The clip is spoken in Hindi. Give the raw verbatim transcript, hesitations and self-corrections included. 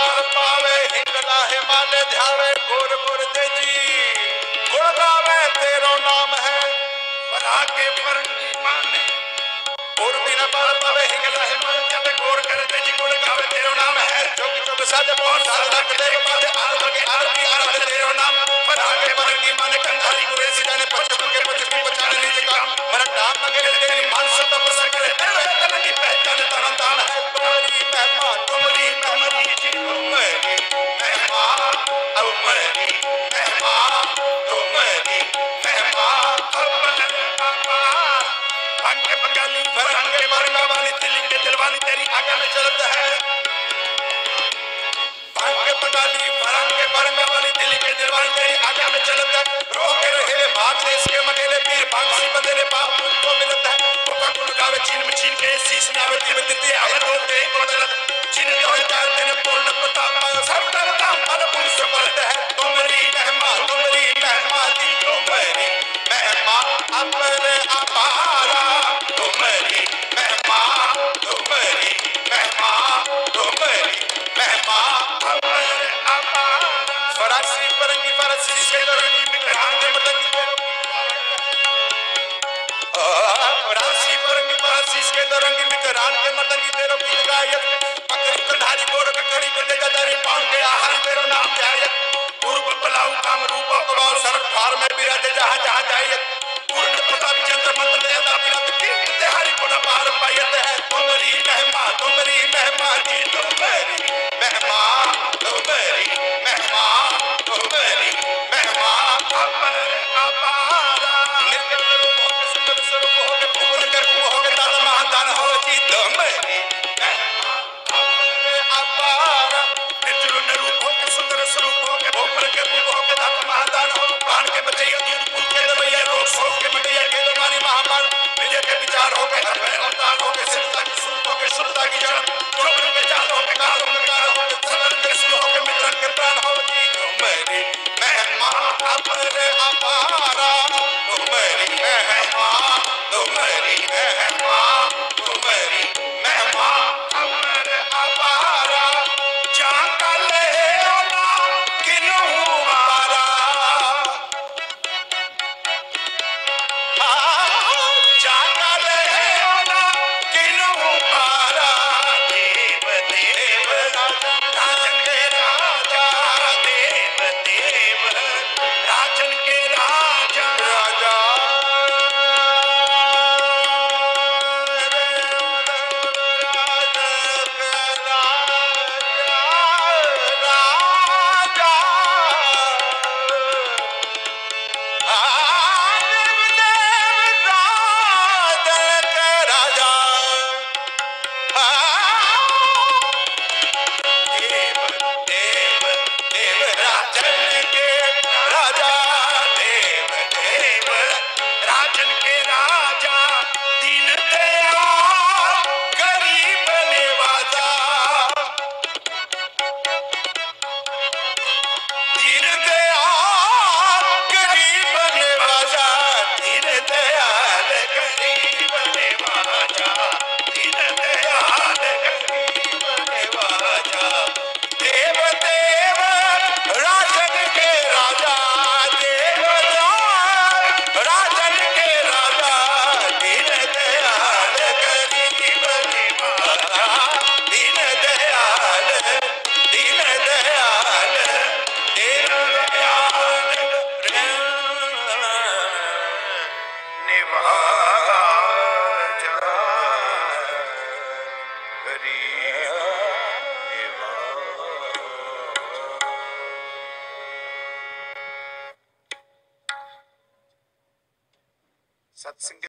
पार पावे हिंगला हिमालय ध्यावे गोर गोर तेजी गुण गावे तेरो नाम है बना के परंगी माने और बिना पार पावे हिंगला हिमालय ध्यावे गोर कर तेजी गुण गावे तेरो नाम है जोग जोग साजे बहुत साल रख दे बाजे आर बगे आर भी आर बगे तेरो नाम बना के परंगी माने कंधारी गुरे सिदाने पचम के पचमी बचाने निज काम मर नाम मगे तेरी मान सब प्रसन्न करे तेरे तन की पहचान तरन दान है तुम्हारी महिमा तुम्हारी तुम्हारी जी तुम्हारी महिमा तुम्हारी महिमा तुम्हारी महिमा अपार भाग्य बंगाली फरंगे वरंगा वाली दिल के दिल वाली तेरी आगे में चलता है भाग्य बंगाली फरंगे वरंगा वाली दिल के दिल वाली तेरी आगे में चलता है रोके रहे भाग देश के मगेले पीर भांसी बंदेले पाप को मिलता है पकड़ गावे चीन में चीन के शीश नावे दिल देते आए रोते कोडल चीन तो जाते ने पूर्ण प्रताप सबका नाम बल पुरुष पलट है तुम्हारी महिमा तुम्हारी महिमा दी तुम्हारी महिमा अपने अपारा तुम्हारी महिमा तुम्हारी महिमा तुम्हारी महिमा अपने अपारा फरासी परंगी फरासी से रंगी मिटान दे मदद राशि परंगी फरासी के दरंगी मिटान के मदद तेरो गीत गायक पकड़ी कंधारी गोर ककड़ी के गदरी पांव के आहार तेरो नाम ध्यायक पूर्व पलाऊ काम रूप कबाल सरक फार में विराजे जहां जहां जाए पूर्ण प्रताप चंद्र मंत्र देवता विराज की तिहारी कोना पार पायत है तुम्हारी महिमा तुम्हारी महिमा जी तुम्हारी महिमा तुम्हारी महिमा तुम्हारी महिमा अपर अपारा निर्गत रूप हो सुंदर स्वरूप हो के पूर्ण कर हो के दाता महादान हो जी तुम्हारी महिमा अपर अपारा निर्जुन रूप हो के सुंदर स्वरूप हो के भोपर के रूप हो के दाता महादान हो प्राण के बचैया दूध पुल के दबैया रोग शोक के मटैया के तुम्हारी महामान विजय के विचार हो के हर अवतार हो के सिद्धता की सुख हो के शुद्धता की जड़ जोग के जाल हो के काल हो के कार हो के सदन के सुख हो के मित्रन के प्राण हो जी तुम्हारी महिमा अपने अपारा तुम्हारी महिमा तुम्हारी महिमा तुम्हारी महिमा अपने अपारा जाका ले आना किन्हू मारा जाका ले आना किन्हू मारा देव देव राजन के राजा देव देव राजन के राजा राजा सत्संग